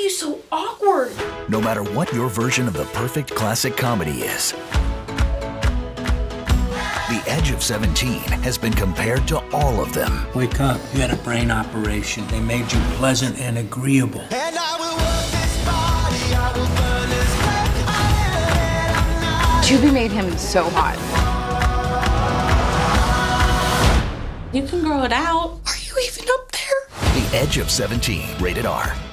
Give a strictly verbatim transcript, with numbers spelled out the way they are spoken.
you so awkward? No matter what your version of the perfect classic comedy is, The Edge of seventeen has been compared to all of them. Wake up. You had a brain operation. They made you pleasant and agreeable. And I will work this body, I will burn this way. Tubi made him so hot. You can grow it out. Are you even up there? The Edge of seventeen, rated R.